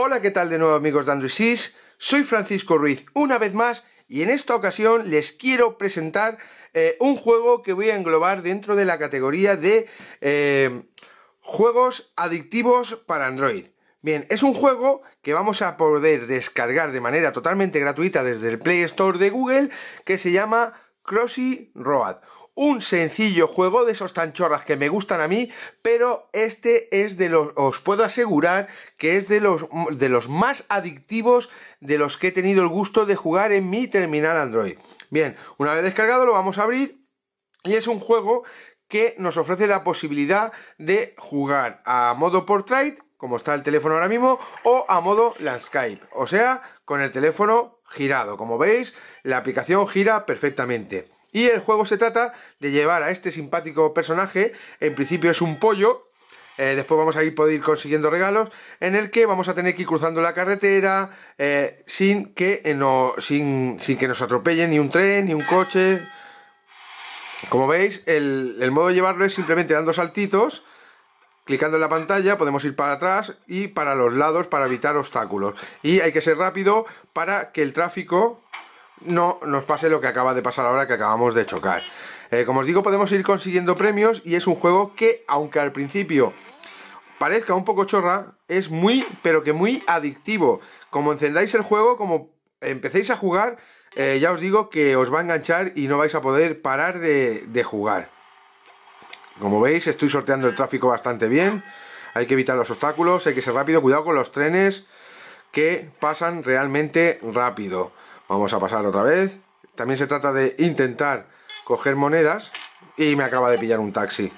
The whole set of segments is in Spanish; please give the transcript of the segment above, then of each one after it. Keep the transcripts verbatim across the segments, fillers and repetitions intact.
Hola, ¿qué tal de nuevo, amigos de Android Sys? Soy Francisco Ruiz una vez más y en esta ocasión les quiero presentar eh, un juego que voy a englobar dentro de la categoría de eh, juegos adictivos para Android. Bien, es un juego que vamos a poder descargar de manera totalmente gratuita desde el Play Store de Google, que se llama Crossy Road. Un sencillo juego de esos tan chorras que me gustan a mí, pero este es de los, os puedo asegurar que es de los, de los más adictivos de los que he tenido el gusto de jugar en mi terminal Android. Bien, una vez descargado lo vamos a abrir y es un juego que nos ofrece la posibilidad de jugar a modo portrait, como está el teléfono ahora mismo, o a modo landscape, o sea, con el teléfono girado. Como veis, la aplicación gira perfectamente. Y el juego se trata de llevar a este simpático personaje, en principio es un pollo, eh, después vamos a ir, poder ir consiguiendo regalos, en el que vamos a tener que ir cruzando la carretera eh, sin, que, eh, no, sin, sin que nos atropelle ni un tren, ni un coche. Como veis, el, el modo de llevarlo es simplemente dando saltitos, clicando en la pantalla, podemos ir para atrás y para los lados para evitar obstáculos. Y hay que ser rápido para que el tráfico no nos pase lo que acaba de pasar ahora, que acabamos de chocar. Eh, como os digo, podemos ir consiguiendo premios y es un juego que, aunque al principio parezca un poco chorra, es muy, pero que muy adictivo. Como encendáis el juego, como empecéis a jugar, eh, ya os digo que os va a enganchar y no vais a poder parar de, de jugar. Como veis, estoy sorteando el tráfico bastante bien. Hay que evitar los obstáculos, hay que ser rápido. Cuidado con los trenes que pasan realmente rápido. Vamos a pasar otra vez. También se trata de intentar coger monedas. Y me acaba de pillar un taxi.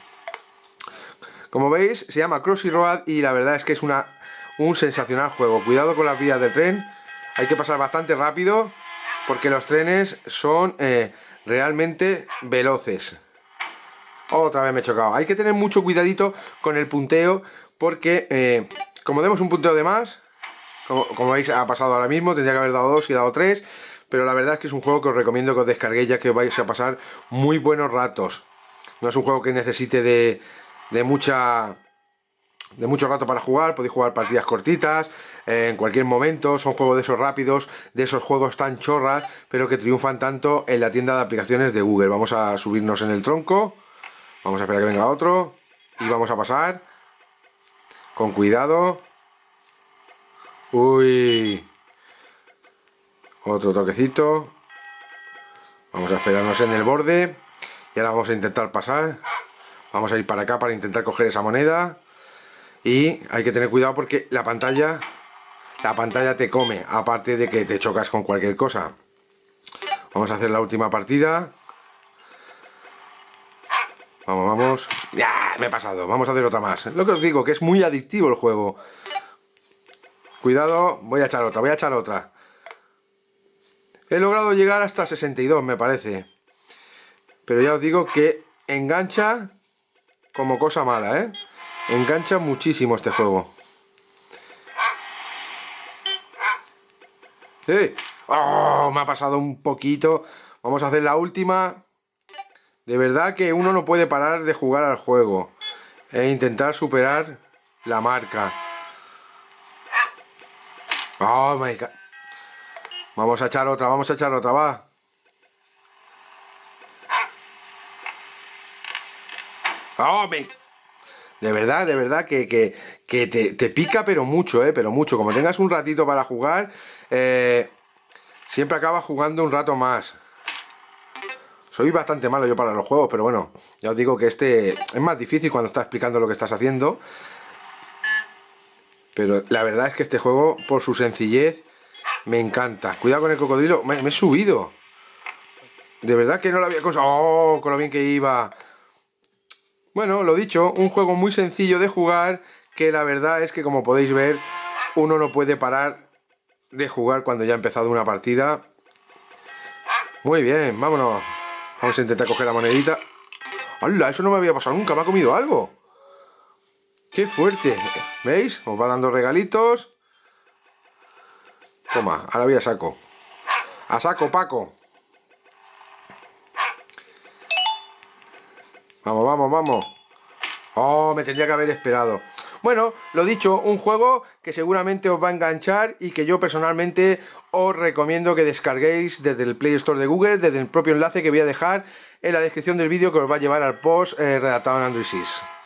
Como veis, se llama Crossy Road y la verdad es que es una, un sensacional juego. Cuidado con las vías del tren. Hay que pasar bastante rápido porque los trenes son eh, realmente veloces. Otra vez me he chocado. Hay que tener mucho cuidadito con el punteo porque eh, como demos un punteo de más, como, como veis ha pasado ahora mismo, tendría que haber dado dos y he dado tres, pero la verdad es que es un juego que os recomiendo que os descarguéis, ya que vais a pasar muy buenos ratos. No es un juego que necesite de, de mucha de mucho rato para jugar, podéis jugar partidas cortitas eh, en cualquier momento. Son juegos de esos rápidos, de esos juegos tan chorras, pero que triunfan tanto en la tienda de aplicaciones de Google. Vamos a subirnos en el tronco. Vamos a esperar a que venga otro y vamos a pasar con cuidado. Uy, otro toquecito. Vamos a esperarnos en el borde y ahora vamos a intentar pasar. Vamos a ir para acá para intentar coger esa moneda y hay que tener cuidado porque la pantalla la pantalla te come, aparte de que te chocas con cualquier cosa. Vamos a hacer la última partida. Vamos, vamos. ¡Ya! Me he pasado. Vamos a hacer otra más. Lo que os digo, que es muy adictivo el juego. Cuidado. Voy a echar otra, voy a echar otra. He logrado llegar hasta sesenta y dos, me parece. Pero ya os digo que engancha como cosa mala, ¿eh? Engancha muchísimo este juego. ¡Sí! ¡Oh! Me ha pasado un poquito. Vamos a hacer la última. De verdad que uno no puede parar de jugar al juego e intentar superar la marca. Oh my God. Vamos a echar otra, vamos a echar otra, va. Oh, me... De verdad, de verdad que, que, que te, te pica pero mucho, eh, pero mucho. Como tengas un ratito para jugar, eh, siempre acabas jugando un rato más. Soy bastante malo yo para los juegos, pero bueno, ya os digo que este es más difícil cuando estás explicando lo que estás haciendo. Pero la verdad es que este juego, por su sencillez, me encanta. Cuidado con el cocodrilo, me, me he subido. De verdad que no lo había conseguido. ¡Oh! Con lo bien que iba. Bueno, lo dicho, un juego muy sencillo de jugar, que la verdad es que, como podéis ver, uno no puede parar de jugar cuando ya ha empezado una partida. Muy bien, vámonos. Vamos a intentar coger la monedita. ¡Hala! Eso no me había pasado nunca, me ha comido algo. ¡Qué fuerte! ¿Veis? Os va dando regalitos. Toma, ahora voy a saco. A saco, Paco. Vamos, vamos, vamos. Oh, me tendría que haber esperado. Bueno, lo dicho, un juego que seguramente os va a enganchar y que yo personalmente os recomiendo que descarguéis desde el Play Store de Google, desde el propio enlace que voy a dejar en la descripción del vídeo, que os va a llevar al post eh, redactado en Android Sys.